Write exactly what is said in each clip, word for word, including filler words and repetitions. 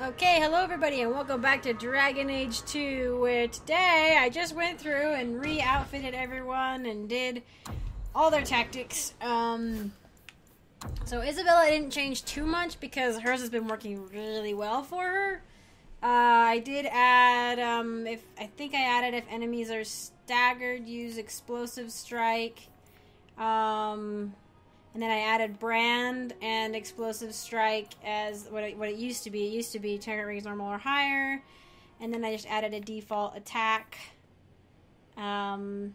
Okay, hello everybody and welcome back to Dragon Age two, where today I just went through and re-outfitted everyone and did all their tactics. Um, so Isabella didn't change too much because hers has been working really well for her. Uh, I did add, um, if I think I added if enemies are staggered, use explosive strike. Um... And then I added brand and explosive strike as what it, what it used to be. It used to be target range normal or higher. And then I just added a default attack. Um,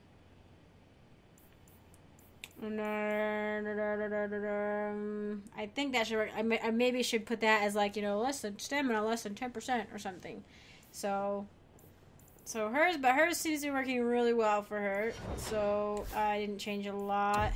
I think that should work. I, may, I maybe should put that as like, you know, less than stamina, less than ten percent or something. So, so hers, but hers seems to be working really well for her. So I didn't change a lot.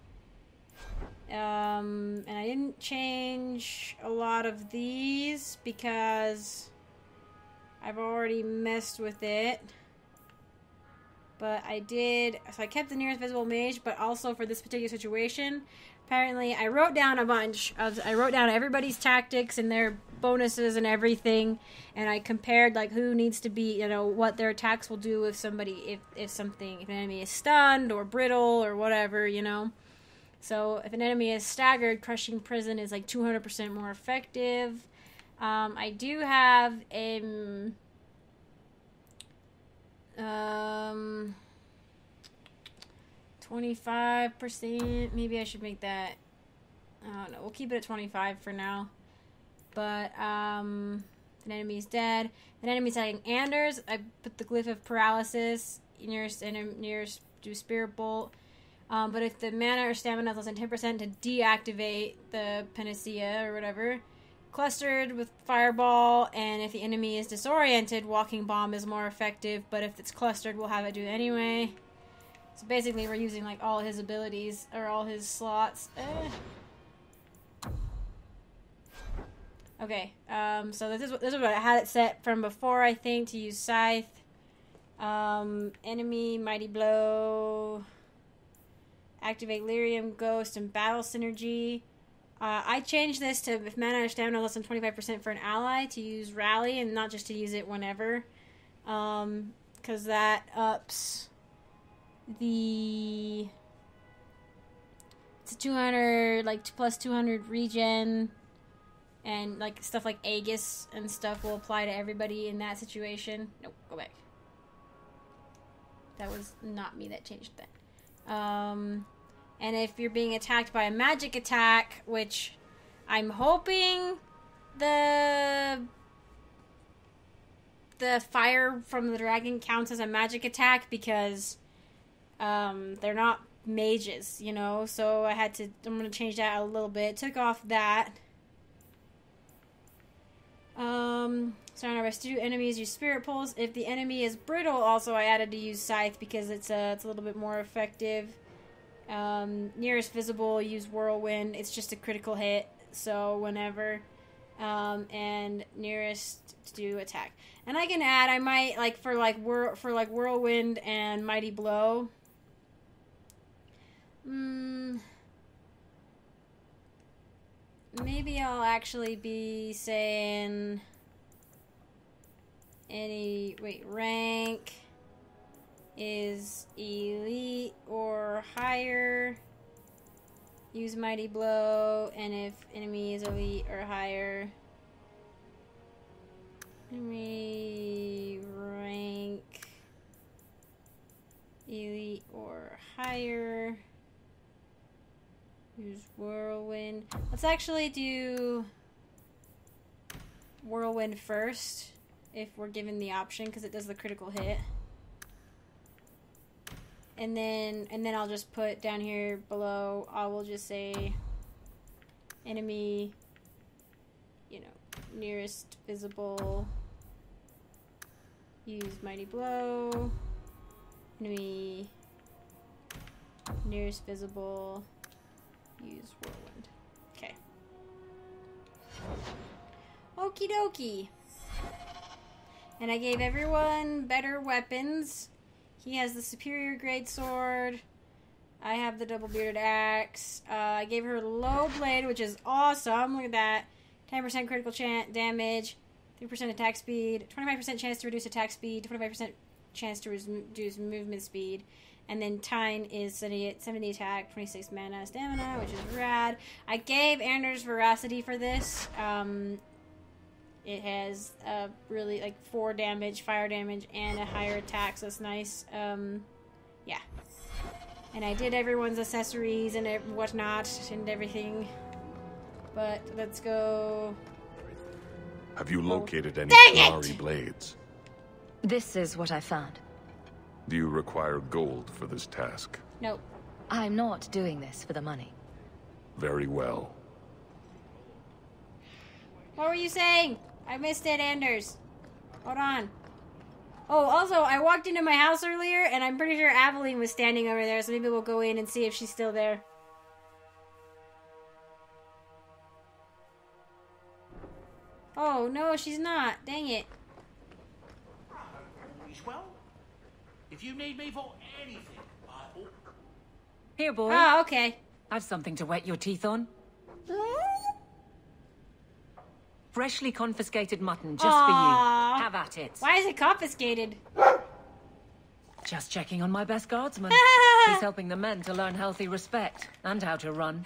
Um, and I didn't change a lot of these because I've already messed with it. But I did, so I kept the nearest visible mage, but also for this particular situation, apparently I wrote down a bunch of, I wrote down everybody's tactics and their bonuses and everything, and I compared like who needs to be, you know, what their attacks will do if somebody, if, if something, if an enemy is stunned or brittle or whatever, you know. So if an enemy is staggered, Crushing Prison is like two hundred percent more effective. Um, I do have a um, twenty-five percent. Maybe I should make that. I don't know. We'll keep it at twenty-five for now. But um, if an enemy is dead, if an enemy is attacking Anders, I put the glyph of paralysis. Nearest and nearest do Spirit Bolt. Um, but if the mana or stamina is less than ten percent to deactivate the panacea or whatever, clustered with fireball, and if the enemy is disoriented, walking bomb is more effective, but if it's clustered, we'll have it do it anyway. So basically we're using like all his abilities, or all his slots. Eh. Okay, um, so this is, this is what I had it set from before, I think, to use Scythe. Um, enemy, Mighty Blow... Activate Lyrium, Ghost, and Battle Synergy. Uh, I changed this to if mana or stamina less than twenty-five percent for an ally to use Rally and not just to use it whenever. Um, because that ups the... It's a two hundred, like plus two hundred regen, and like stuff like Aegis and stuff will apply to everybody in that situation. Nope, go back. That was not me that changed that. Um, and if you're being attacked by a magic attack, which I'm hoping the the fire from the dragon counts as a magic attack, because um, they're not mages, you know, so I had to, I'm going to change that a little bit. Took off that. Um, so I residue enemies use Spirit Pulse. If the enemy is brittle, also I added to use Scythe because it's a, it's a little bit more effective. Um, nearest visible, use Whirlwind. It's just a critical hit, so whenever. Um, and nearest to do attack. And I can add, I might, like, for like, whir for like Whirlwind and Mighty Blow. Hmm... Maybe I'll actually be saying any, wait, rank is elite or higher. Use Mighty Blow, and if enemy is elite or higher, enemy rank elite or higher. Use Whirlwind. Let's actually do Whirlwind first, if we're given the option, because it does the critical hit. And then, and then I'll just put down here below, I will just say enemy, you know, nearest visible, use Mighty Blow, enemy, nearest visible, use Whirlwind. Okay. Okie dokie. And I gave everyone better weapons. He has the superior grade sword. I have the double bearded axe. Uh, I gave her low blade, which is awesome. Look at that. ten percent critical chance damage. three percent attack speed, twenty-five percent chance to reduce attack speed, twenty-five percent chance to reduce movement speed. And then Tyne is seventy attack, twenty-six mana, stamina, which is rad. I gave Anders Veracity for this. Um, it has uh, really like four damage, fire damage, and a higher attack, so it's nice. Um, yeah. And I did everyone's accessories and whatnot and everything. But let's go. Have you located any Kalari blades? This is what I found. Do you require gold for this task? Nope. I'm not doing this for the money. Very well. What were you saying? I missed it, Anders. Hold on. Oh, also, I walked into my house earlier, and I'm pretty sure Aveline was standing over there, so maybe we'll go in and see if she's still there. Oh, no, she's not. Dang it. Well, if you need me for anything, I will. Here, boy. Oh, okay. I've something to wet your teeth on. Freshly confiscated mutton just Aww. for you. Have at it. Why is it confiscated? Just checking on my best guardsman. He's helping the men to learn healthy respect and how to run.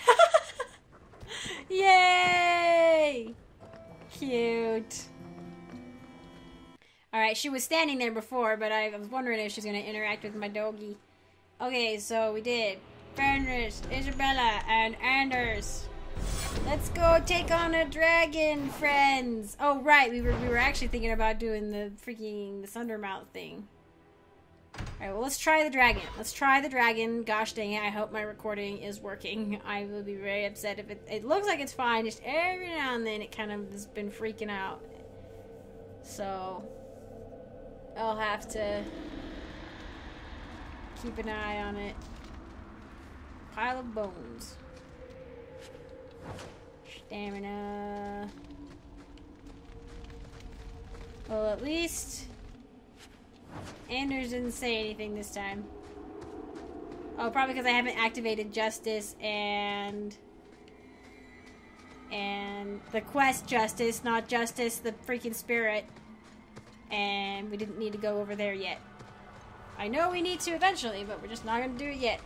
Yay! Cute. Alright, she was standing there before, but I was wondering if she's going to interact with my doggy. Okay, so we did Fenris, Isabella, and Anders. Let's go take on a dragon, friends. Oh, right, we were we were actually thinking about doing the freaking the Sundermouth thing. Alright, well, let's try the dragon. Let's try the dragon. Gosh dang it, I hope my recording is working. I will be very upset if it... It looks like it's fine, just every now and then it kind of has been freaking out. So... I'll have to keep an eye on it. Pile of bones. Stamina. Well, at least Anders didn't say anything this time. Oh, probably because I haven't activated Justice and and the quest Justice, not Justice, the freaking spirit. And we didn't need to go over there yet. I know we need to eventually, but we're just not going to do it yet.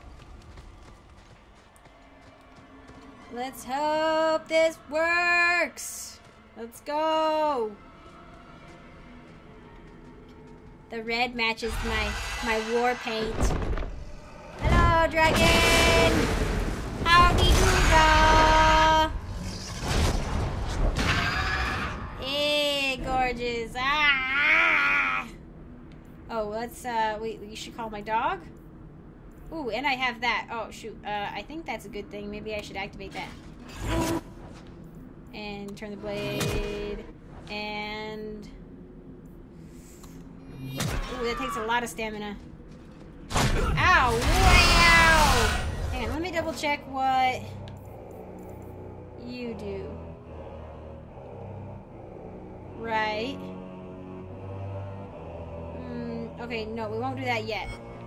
Let's hope this works. Let's go. The red matches my, my war paint. Hello, dragon. Howdy doodle. Hey, gorgeous. Ah. Oh, let's, uh, wait, we should call my dog? Ooh, and I have that. Oh, shoot. Uh, I think that's a good thing. Maybe I should activate that. And turn the blade. And... Ooh, that takes a lot of stamina. Ow! Wow! Hang on, let me double check what you do. Right. Mm, okay, no, we won't do that yet.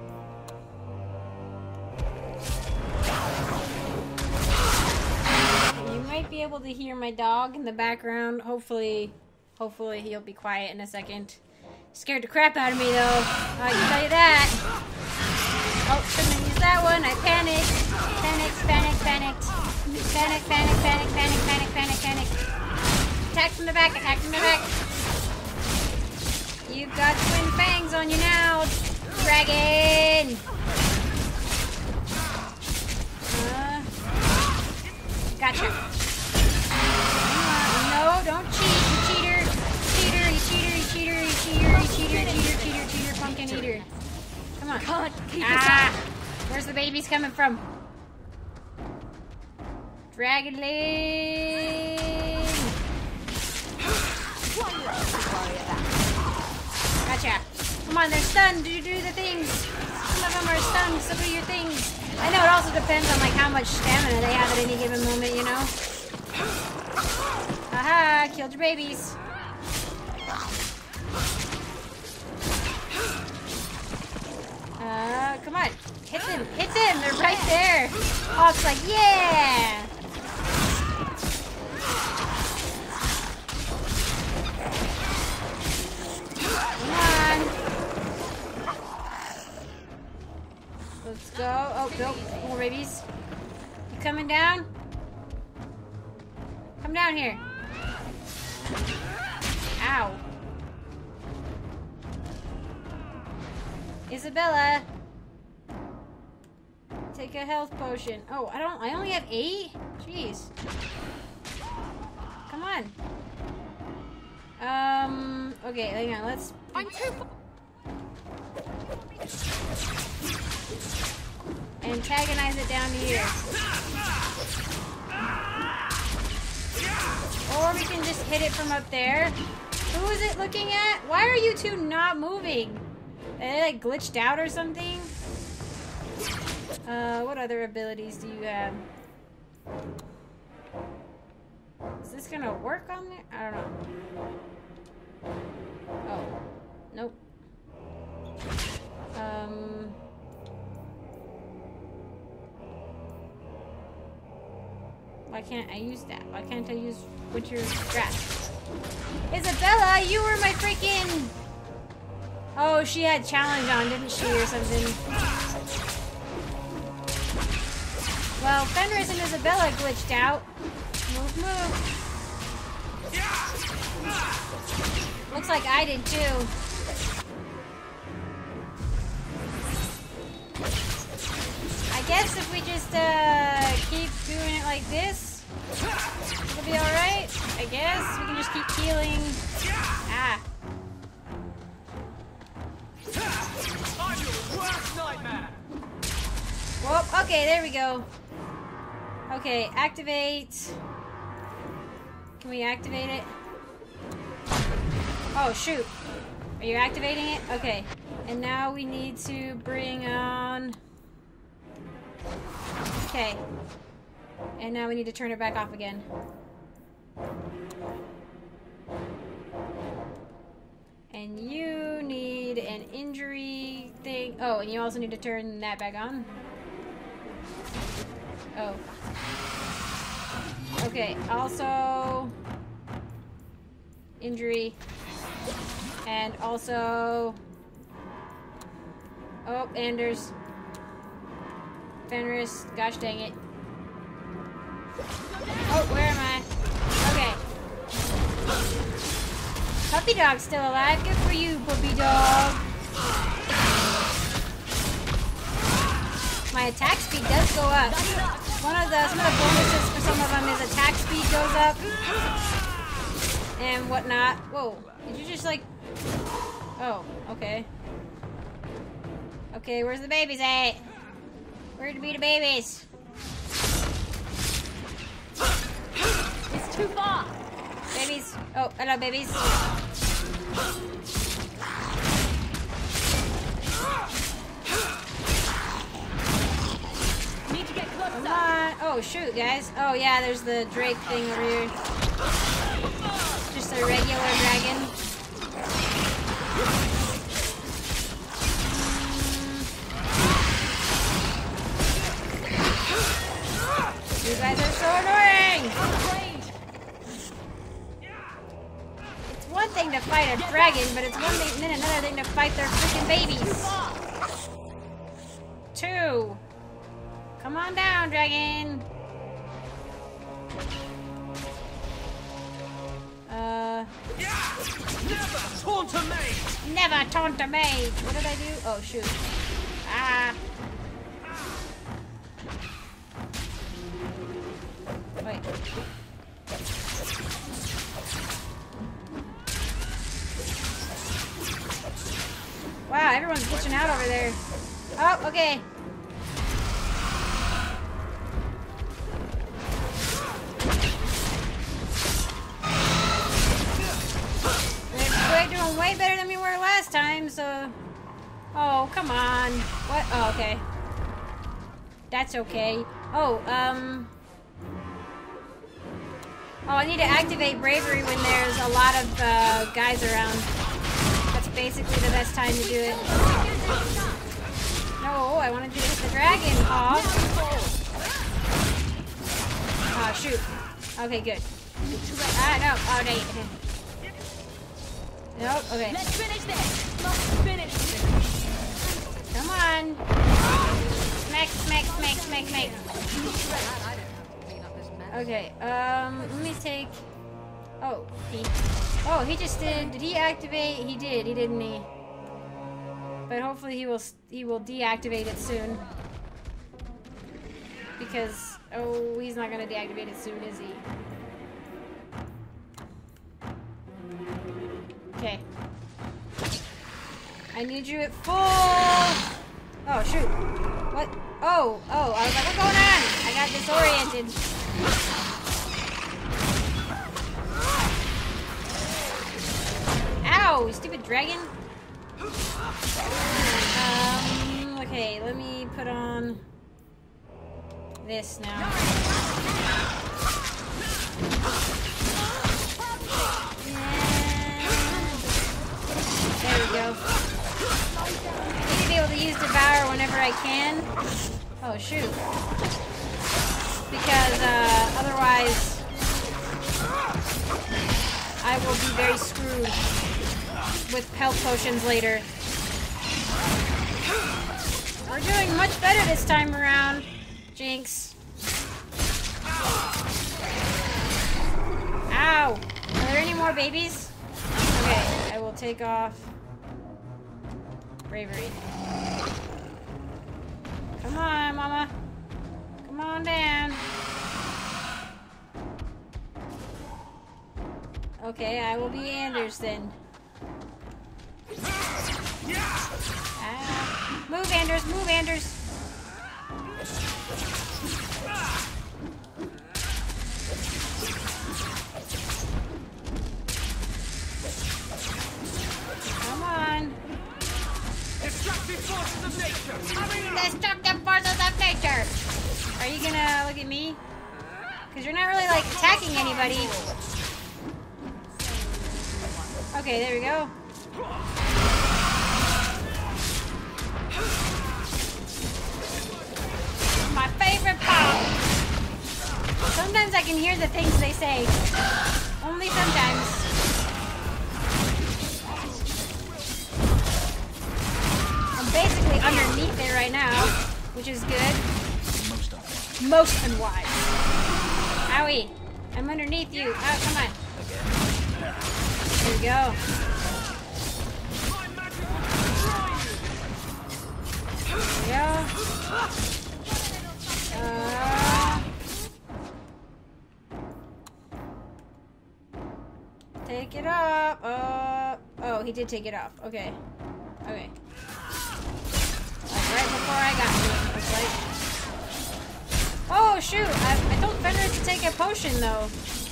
You might be able to hear my dog in the background. Hopefully, hopefully he'll be quiet in a second. Scared the crap out of me, though. I can tell you that. Oh, shouldn't have used that one. I panicked. Panicked, panicked, panicked. Panic, panic, panic, panic, panic, panic, panic. Attack from the back, attack from the back. You've got twin fangs on you now, dragon. Uh, gotcha. No, don't cheat, you cheater. Cheater, you cheater, you cheater, you cheater, you cheater, cheater, cheater, cheater, pumpkin eater. Come on. Can't keep it Ah, up. where's the babies coming from? Dragon Lane. Gotcha. Come on, they're stunned. Do do the things. Some of them are stunned, so do your things. I know it also depends on like how much stamina they have at any given moment, you know? Haha, killed your babies. Uh, come on. Hit them, hit them, they're right there. Hawk's like, yeah! Uh, Oh, nope. More babies. You coming down? Come down here. Ow. Isabella. Take a health potion. Oh, I don't, I only have eight? Jeez. Come on. Um, okay, hang on, let's... I'm too... antagonize it down to you. Or we can just hit it from up there. Who is it looking at? Why are you two not moving? Are they like glitched out or something? Uh, what other abilities do you have? Is this gonna work on there? I don't know. Oh. Nope. Um... Why can't I use that? Why can't I use winter grass? Isabella, you were my freaking... Oh, she had challenge on, didn't she, or something? Well, Fenris and Isabella glitched out. Move, move. Looks like I did too. I guess if we just uh, keep doing it like this, it'll be alright. I guess we can just keep healing. Ah. I'm your worst nightmare. Whoop, okay, there we go. Okay, activate. Can we activate it? Oh, shoot. Are you activating it? Okay. And now we need to bring on... Okay. And now we need to turn it back off again. And you need an injury thing. Oh, and you also need to turn that back on. Oh. Okay, also... Injury. And also... Oh, Anders. Fenris. Gosh dang it. Oh, where am I? Okay. Puppy dog's still alive. Good for you, puppy dog. My attack speed does go up. One of the some of the bonuses for some of them is attack speed goes up and whatnot. Whoa! Did you just like? Oh, okay. Okay, where's the babies at? Where'd be the babies? It's too far. Babies. Oh, hello, babies. Need to get closer. Come on. Oh, shoot, guys. Oh, yeah, there's the Drake thing over here. Just a regular dragon. You guys are so annoying! It's one thing to fight a dragon, but it's one thing, then another thing to fight their freaking babies. Two. Come on down, dragon. Uh. Never taunt a mage! Never taunt a mage! What did I do? Oh, shoot. Ah. Wait. Wow, everyone's glitching out over there. Oh, okay. We're doing way better than we were last time, so... Oh, come on. What? Oh, okay. That's okay. Oh, um... Oh, I need to activate bravery when there's a lot of uh, guys around. That's basically the best time to do it. No, I wanted you to hit the dragon off. Oh, shoot. Okay, good. Ah, no. Oh, dang it. Nope, okay. Let's finish this. Let's finish this. Come on. Smash smack, smack, smack, smack, smack. Okay, um, let me take... Oh, he... Oh, he just did... Did he activate? He did, he didn't he? But hopefully he will he will deactivate it soon. Because... Oh, he's not gonna deactivate it soon, is he? Okay. I need you at full... Oh, shoot. What? Oh, oh, I was like, what's going on? I got disoriented. Ow, stupid dragon. Um, okay, let me put on this now. There we go. I need to be able to use Devour whenever I can. Oh, shoot. Because, uh, otherwise, I will be very screwed with health potions later. We're doing much better this time around, Jinx. Ow! Are there any more babies? Okay, I will take off Bravery. Come on, Mama. Come on down. Okay, I will be Anders then. Ah. Move, Anders. Move, Anders. Come on. Destructive forces of nature. Destructive forces of nature. Are you gonna look at me? Because you're not really like attacking anybody. Okay, there we go. My favorite part. Sometimes I can hear the things they say. Only sometimes. I'm basically underneath it right now, which is good. Most unwise. Owie. I'm underneath you. Oh, come on. There we go. There we go. Uh, take it off. Uh, oh, he did take it off. Okay. Okay. Like right before I got to it, looks like. Oh, shoot. I, I told Fenris to take a potion, though.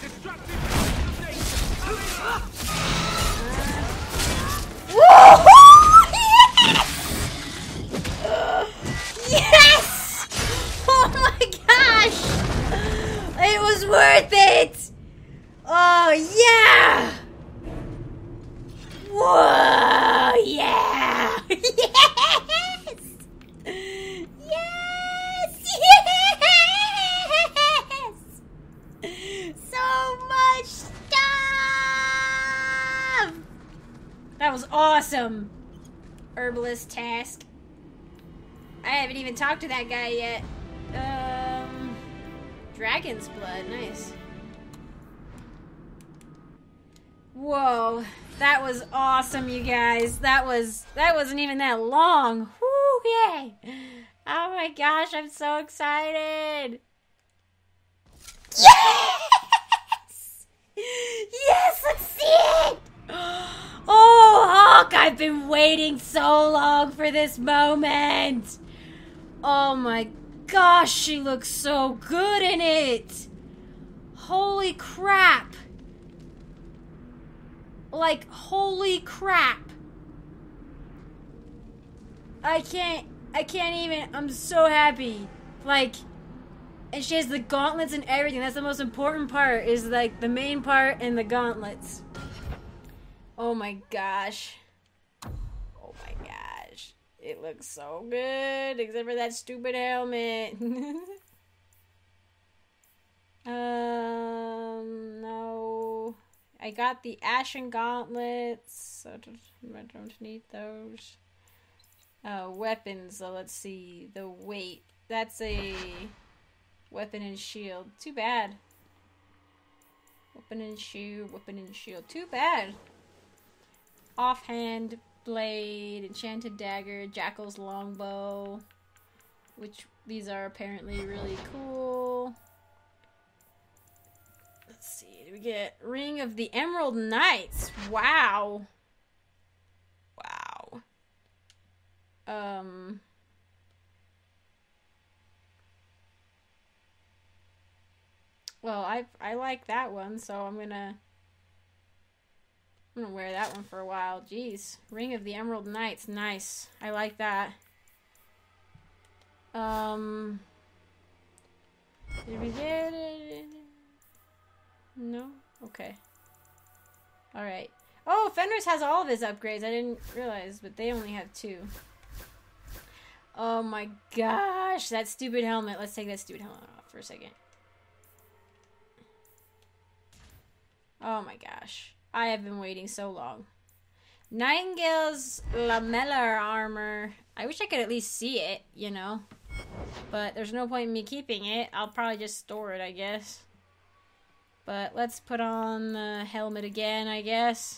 Uh, yes! Yes! Oh my gosh! It was worth it! Oh yeah! Whoa! Yeah! Yes! Yes! Yes! So much stuff! That was awesome! Herbalist task. I haven't even talked to that guy yet. Um, Dragon's blood, nice. Whoa, that was awesome, you guys. That was that wasn't even that long. Woo, yay! Oh my gosh, I'm so excited. Yes! Yes, let's see it! Oh, Hawk, I've been waiting so long for this moment. Oh my gosh, she looks so good in it. Holy crap. Like, holy crap. I can't, I can't even, I'm so happy. Like, and she has the gauntlets and everything. That's the most important part, is like the main part and the gauntlets. Oh my gosh. Oh my gosh. It looks so good, except for that stupid helmet. um, no. I got the Ashen Gauntlets. I don't need those. Uh, weapons, so let's see. The weight. that's a weapon and shield. Too bad. Weapon and shield, weapon and shield. Too bad. Offhand blade, enchanted dagger, jackal's longbow, which these are apparently really cool. Let's see, we get Ring of the Emerald Knights. Wow. Wow. Um. Well, I I like that one, so I'm gonna I'm gonna wear that one for a while. Jeez, Ring of the Emerald Knights, nice. I like that. Um. Did we get it? No? Okay. Alright. Oh, Fenris has all of his upgrades. I didn't realize, but they only have two. Oh my gosh, that stupid helmet. Let's take that stupid helmet off for a second. Oh my gosh. I have been waiting so long. Nightingale's lamellar armor. I wish I could at least see it, you know. But there's no point in me keeping it. I'll probably just store it, I guess. But let's put on the helmet again, I guess.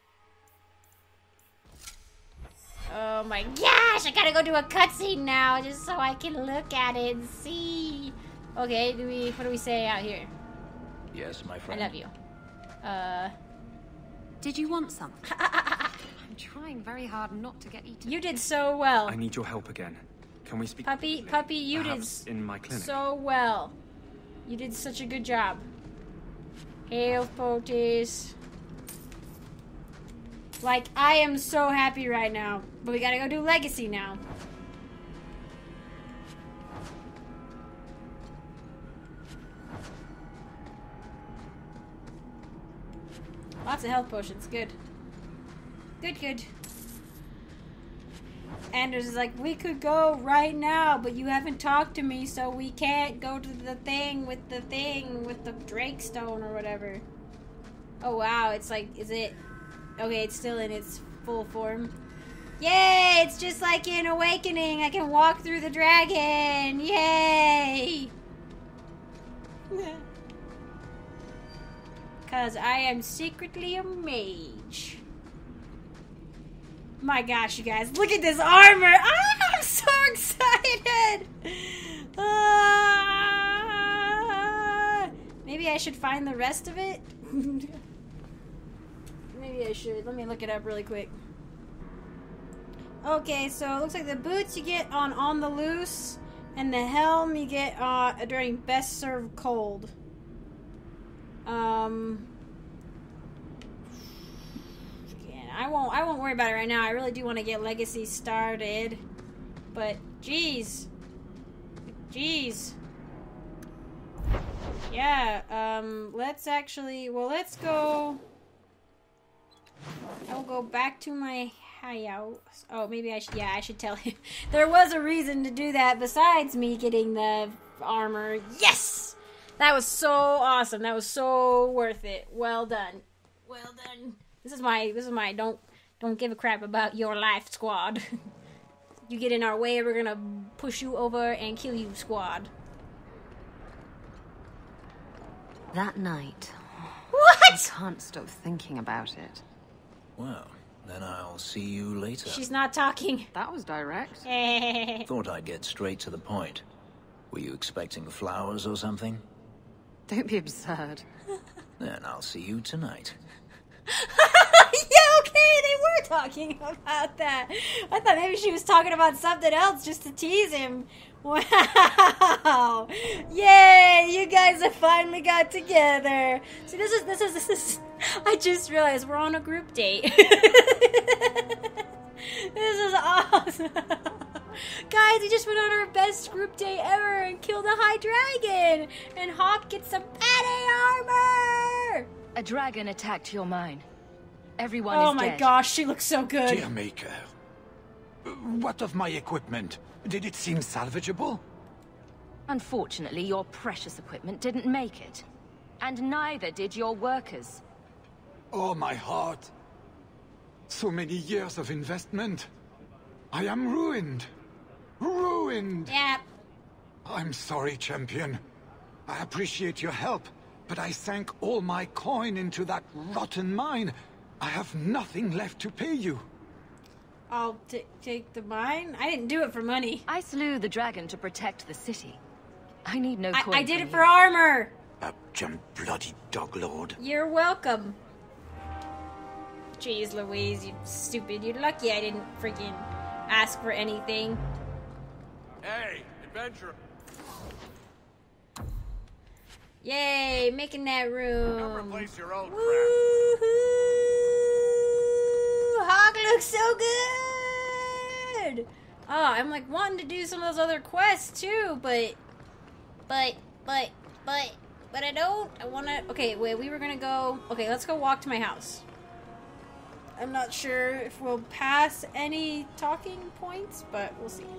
Oh my gosh, I gotta go do a cutscene now just so I can look at it and see. Okay, do we, what do we say out here? Yes, my friend. I love you. Uh... Did you want something? I'm trying very hard not to get eaten. You did so well. I need your help again. Can we speak? Puppy, briefly? puppy, you Perhaps did in my clinic. so well. You did such a good job. Hail, Poties. Like, I am so happy right now. But we gotta go do Legacy now. Lots of health potions. Good. Good, good. Anders is like, we could go right now, but you haven't talked to me, so we can't go to the thing with the thing with the Drake Stone or whatever. Oh, wow. It's like, is it... Okay, it's still in its full form. Yay! It's just like in Awakening. I can walk through the dragon. Yay! Because I am secretly a mage. My gosh, you guys. Look at this armor. Ah, I'm so excited. Ah, maybe I should find the rest of it. Maybe I should. Let me look it up really quick. Okay, so it looks like the boots you get on On the Loose, and the helm you get uh, during Best Served Cold. Um, yeah, I won't. I won't worry about it right now. I really do want to get Legacy started, but geez, geez, yeah. Um, let's actually. Well, let's go. I will go back to my house. Oh, maybe I should. Yeah, I should tell him. There was a reason to do that besides me getting the armor. Yes. That was so awesome. That was so worth it. Well done. Well done. This is my this is my don't don't give a crap about your life squad. You get in our way, we're gonna push you over and kill you squad. That night. What? I can't stop thinking about it. Well, then I'll see you later. She's not talking. That was direct. Thought I'd get straight to the point. Were you expecting flowers or something? Don't be absurd. Then I'll see you tonight. Yeah, okay, they were talking about that. I thought maybe she was talking about something else just to tease him. Wow! Yay! You guys have finally got together. See, this is this is this is. I just realized we're on a group date. This is awesome. Guys, we just went on our best group date ever and killed a high dragon. And Hawk gets some bad armor. A dragon attacked your mine. Everyone Oh is my dead. gosh, she looks so good. Dear Maker, what of my equipment? Did it seem salvageable? Unfortunately, your precious equipment didn't make it. And neither did your workers. Oh, my heart. So many years of investment. I am ruined. Ruined. Yeah. I'm sorry, champion. I appreciate your help, but I sank all my coin into that rotten mine. I have nothing left to pay you. I'll t take the mine? I didn't do it for money. I slew the dragon to protect the city. I need no I, coin I did from it you. for armor. Upjump bloody dog lord. You're welcome. Jeez Louise, you stupid. You're lucky I didn't freaking ask for anything. Hey, adventurer. Yay, making that room. Don't replace your old crap. Woohoo! Hog looks so good! Oh, I'm like wanting to do some of those other quests too, but, but, but, but, but I don't. I want to. Okay, wait. We were gonna go. Okay, let's go walk to my house. I'm not sure if we'll pass any talking points, but we'll see.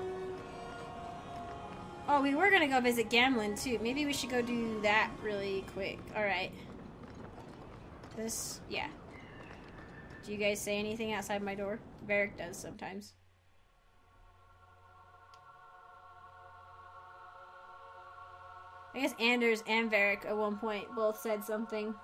Oh, we were gonna go visit Gamlin too. Maybe we should go do that really quick. Alright. This, yeah. Do you guys say anything outside my door? Varric does sometimes. I guess Anders and Varric at one point both said something.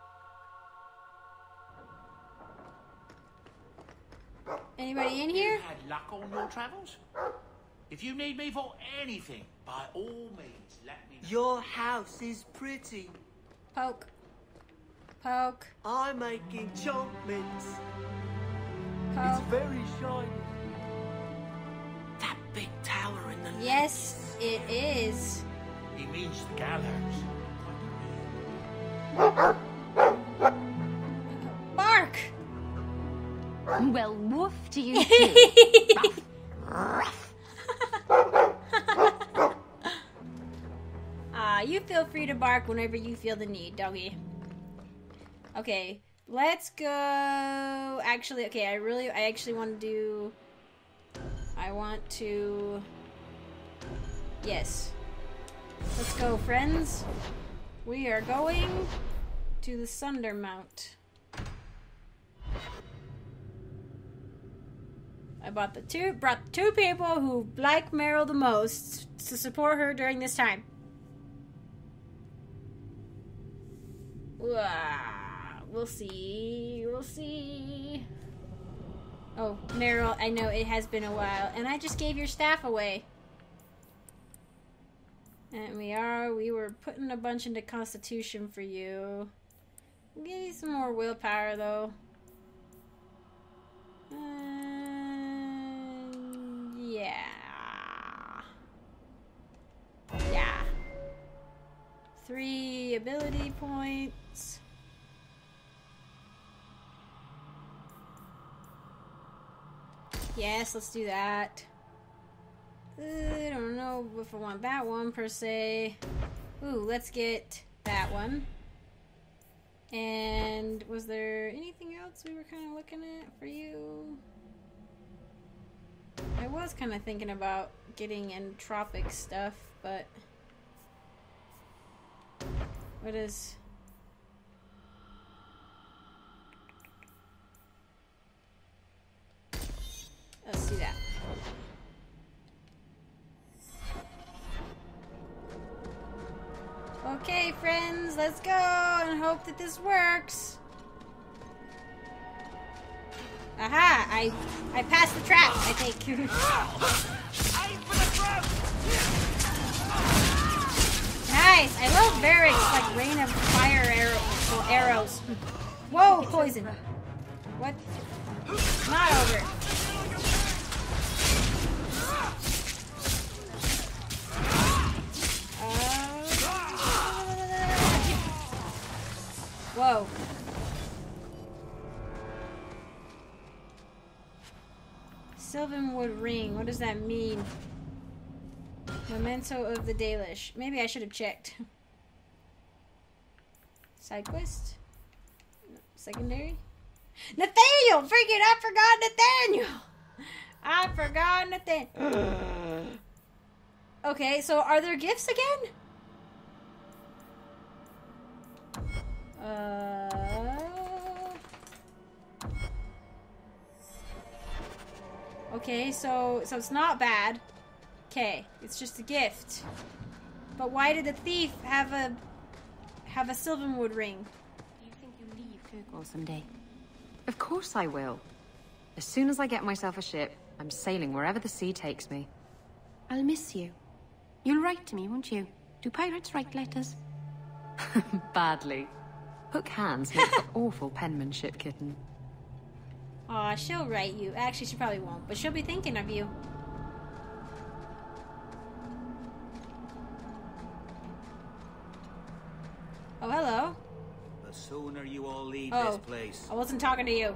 Anybody in here? You've had luck on your travels? If you need me for anything, by all means, let me know. Your house is pretty. Poke. Poke. I'm making enchantments. Poke. It's very shiny. That big tower in the Yes, it is. He means the gallows. Bark! Well, woof to you too. Ruff. Ah, you feel free to bark whenever you feel the need, doggy. Okay, let's go. Actually, okay, I really, I actually want to do. I want to. Yes. Let's go, friends. We are going to the Sunder Mount. I bought the two, brought the two people who like Meryl the most to support her during this time. We'll see. We'll see. Oh, Meryl, I know it has been a while, and I just gave your staff away. And we are, we were putting a bunch into Constitution for you. We'll give you some more willpower, though. Um, yeah. Yeah. Three ability points. Yes, let's do that. Uh, I don't know if I want that one per se. Ooh, let's get that one. And was there anything else we were kind of looking at for you? I was kind of thinking about getting entropic stuff, but what is... Let's do that. Okay, friends, let's go and hope that this works. Aha! I I passed the trap, I think. Nice! I love Varric's like rain of fire arrow, arrows. Whoa, poison. What? Not over. Whoa. Sylvanwood ring. What does that mean? Memento of the Dalish. Maybe I should have checked. Side quest? Secondary? Nathaniel! Freaking I forgot Nathaniel! I forgot Nathaniel. Okay, so are there gifts again? Uh, okay, so so it's not bad. Okay, it's just a gift. But why did the thief have a have a Sylvanwood ring? Do you think you'll leave Kirkwall someday? Of course I will. As soon as I get myself a ship, I'm sailing wherever the sea takes me. I'll miss you. You'll write to me, won't you? Do pirates write letters? Badly. Hook hands make for awful penmanship, kitten. Aw, she'll write you. Actually, she probably won't, but she'll be thinking of you. Oh, hello. The sooner you all leave Oh, this place. I wasn't talking to you.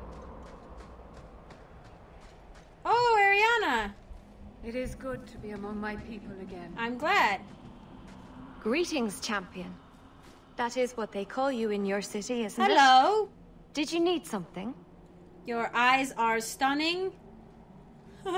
Oh, Ariana. It is good to be among my people again. I'm glad. Greetings, champion. That is what they call you in your city, isn't it? Hello. Did you need something? Your eyes are stunning. uh,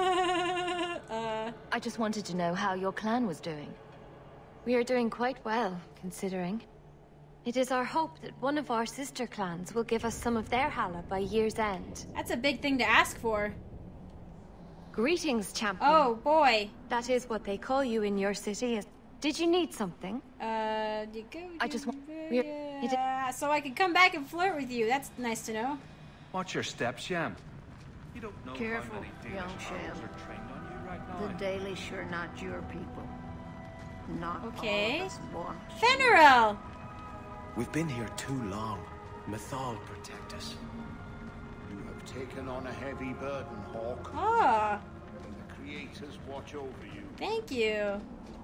I just wanted to know how your clan was doing. We are doing quite well, considering. It is our hope that one of our sister clans will give us some of their Hala by year's end. That's a big thing to ask for. Greetings, champion. Oh, boy. That is what they call you in your city. Is Did you need something? Uh, you go, I just want... Yeah, so I can come back and flirt with you. That's nice to know. Watch your steps, Sham. You don't know Careful, how many Dalish young arrows Sham. are trained on you right now. The Dalish are not your people. Not Okay. all of us want. Fenrirel! We've been here too long. Mythal protect us. You have taken on a heavy burden, Hawk. Ah, And the creators watch over you. thank you.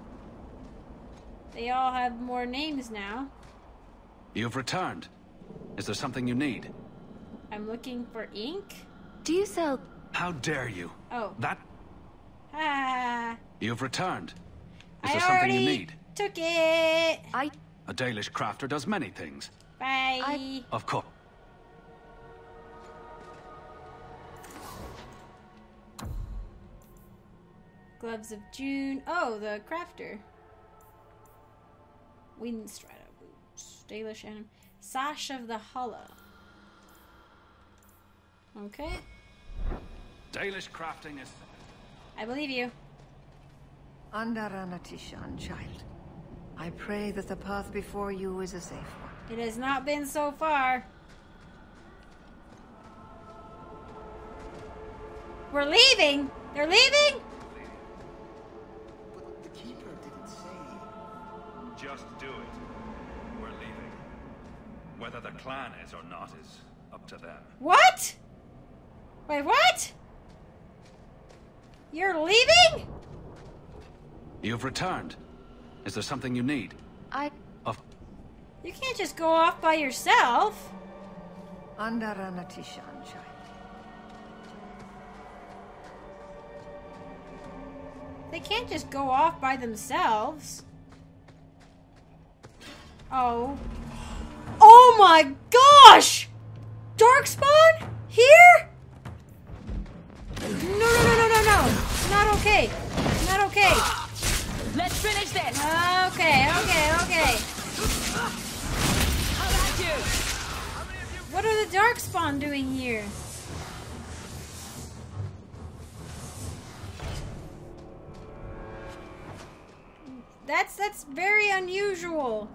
They all have more names now. You've returned. Is there something you need? I'm looking for ink. Do you sell... How dare you? Oh. That... Ah, You've returned. Is I there something you already need? took it. I... A Dalish crafter does many things. Bye. I- Of course. Gloves of June. Oh, the crafter. Windstrider boots. Dalish and Sash of the Hollow. Okay, Dalish crafting is... I believe you. Andaranatishan, child. I pray that the path before you is a safe one. It has not been so far. We're leaving. They're leaving. But the keeper didn't say. Just do it. We're leaving. Whether the clan is or not is up to them. What? Wait, what? You're leaving? You've returned. Is there something you need? I... Of... You can't just go off by yourself. Andaranatishan, child. They can't just go off by themselves. Oh. Oh my gosh! Darkspawn? Here? No, no, no, no, no, no. Not okay. Not okay. Let's finish this! Okay, okay, okay. How about you? What are the Darkspawn doing here? That's that's very unusual.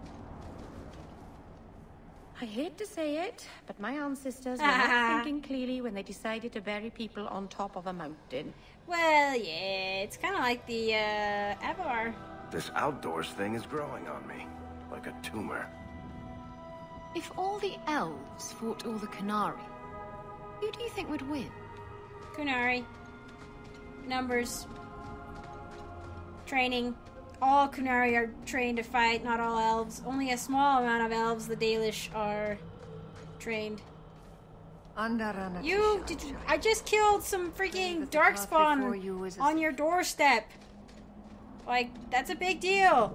I hate to say it, but my ancestors were not thinking clearly when they decided to bury people on top of a mountain. Well, yeah, it's kind of like the uh, Avar. This outdoors thing is growing on me, like a tumor. If all the elves fought all the Qunari, who do you think would win? Qunari. Numbers. Training. All Qunari are trained to fight, not all elves. Only a small amount of elves, the Dalish, are trained. Andaranatishan, You did. child. I just killed some freaking Darkspawn on your doorstep. Like, that's a big deal.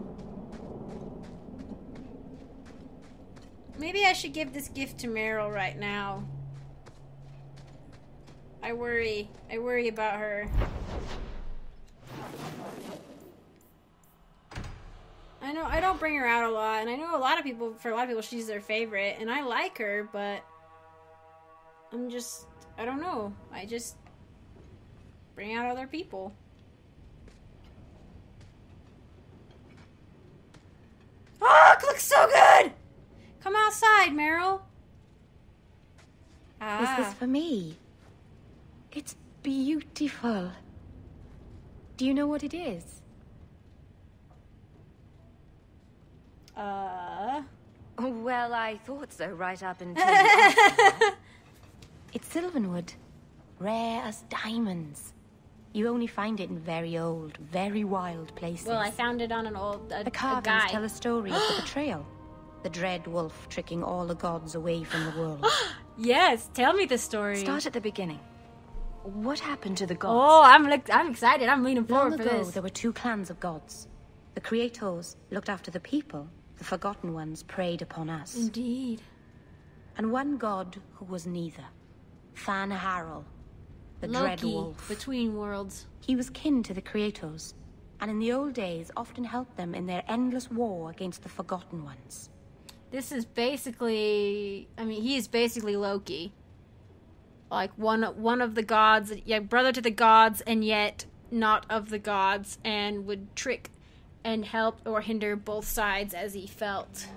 Maybe I should give this gift to Meryl right now. I worry. I worry about her. I know I don't bring her out a lot, and I know a lot of people, for a lot of people, she's their favorite, and I like her, but I'm just, I don't know. I just bring out other people. looks so good! Come outside, Meryl. Ah. Is this for me? It's beautiful. Do you know what it is? Uh... Oh, well, I thought so right up until you asked me. It's sylvanwood. Rare as diamonds. You only find it in very old, very wild places. Well, I found it on an old a, The a carvings guy. tell a story of the betrayal. The dread wolf tricking all the gods away from the world. Yes, tell me the story. Start at the beginning. What happened to the gods? Oh, I'm look, I'm excited. I'm leaning forward Long for ago, this. there were two clans of gods. The creators looked after the people. The forgotten ones preyed upon us. Indeed. And one god who was neither. Fan Harel, the Loki, dread wolf. between worlds. He was kin to the creators, and in the old days often helped them in their endless war against the forgotten ones. This is basically, I mean, he is basically Loki. Like one one of the gods, yeah, brother to the gods, and yet not of the gods, and would trick and help or hinder both sides as he felt.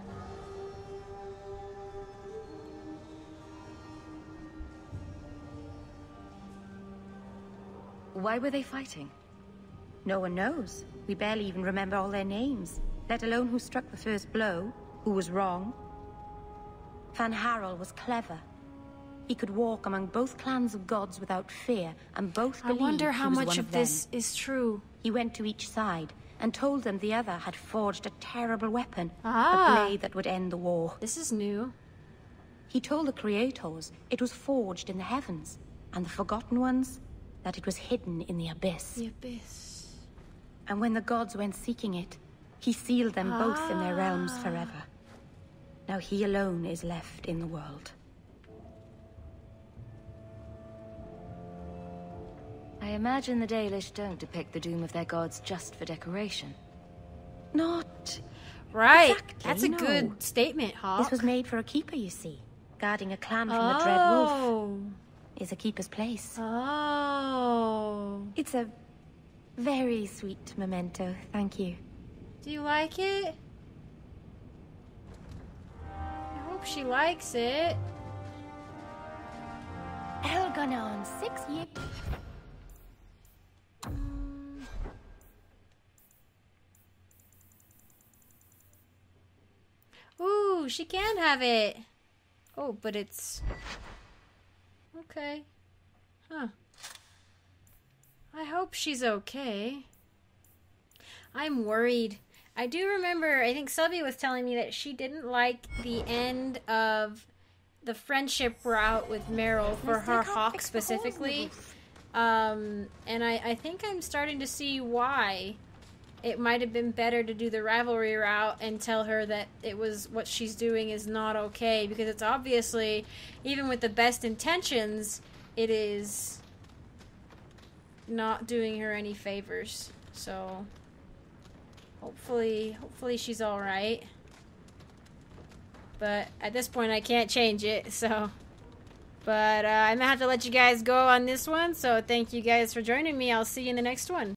Why were they fighting? No one knows. We barely even remember all their names, let alone who struck the first blow, who was wrong. Fan Harel was clever. He could walk among both clans of gods without fear, and both I believed wonder he how was much one of of this them. is true. He went to each side and told them the other had forged a terrible weapon, Ah. a blade that would end the war. This is new. He told the creators it was forged in the heavens, and the forgotten ones that it was hidden in the abyss. The abyss. And when the gods went seeking it, he sealed them both in their realms Ah. forever. Now he alone is left in the world. I imagine the Dalish don't depict the doom of their gods just for decoration. Not Right. exactly, That's a no. good statement, Hawk. This was made for a keeper, you see. Guarding a clan from the Dread Wolf Oh. is a keeper's place. Oh. It's a very sweet memento, thank you. Do you like it? I hope she likes it. Elgon six years. Ooh, she can have it. Oh, but it's... Okay. Huh. I hope she's okay. I'm worried. I do remember, I think Subby was telling me that she didn't like the end of the friendship route with Meryl for her hawk specifically. Um, and I, I think I'm starting to see why it might have been better to do the rivalry route and tell her that it was what she's doing is not okay, because it's obviously, even with the best intentions, it is not doing her any favors. So hopefully hopefully she's all right, but at this point I can't change it. So but uh, I'm gonna have to let you guys go on this one, so thank you guys for joining me. I'll see you in the next one.